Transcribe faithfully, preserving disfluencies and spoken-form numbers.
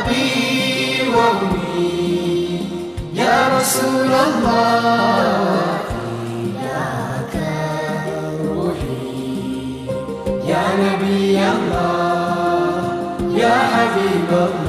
أبي وأمي يا رسول الله فداك روحي يا نبي الله يا حبيب الله